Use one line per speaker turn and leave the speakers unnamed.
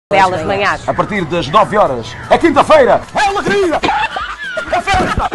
Belas manhãs.
A partir das 9 horas, é quinta-feira, é alegria, é festa!